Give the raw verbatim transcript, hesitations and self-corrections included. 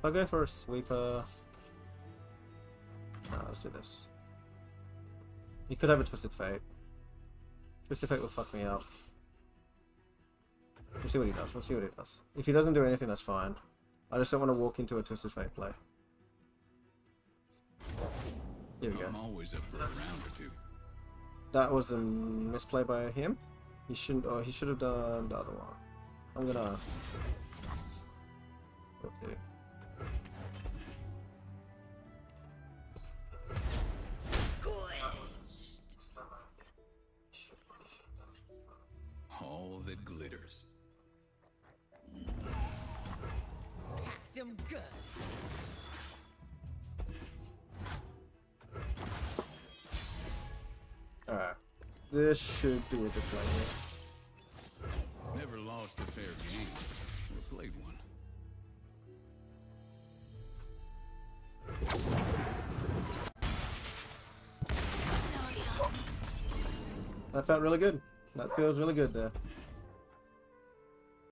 I'll go for a sweeper. No, let's do this. You could have a Twisted Fate. Twisted Fate will fuck me up. We'll see what he does. We'll see what he does. If he doesn't do anything, that's fine. I just don't want to walk into a Twisted Fate play. Here we go. I'm always up for a round or two. That was a misplay by him. He shouldn't. Oh, he should have done the other one. I'm gonna. Okay. All that glitters. Act 'em good. Alright. This should be a good play here. Never lost a fair game. Or played one. That felt really good. That feels really good there.